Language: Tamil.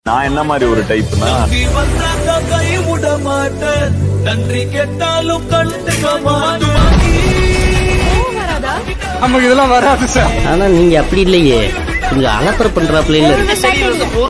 நான் என்ன மாதிரி ஒரு டைப்னா நமக்கு இதெல்லாம் வராது சார். ஆனா நீங்க அப்படி இல்லையே, கொஞ்சம் அலப்பற பண்றாப்ல.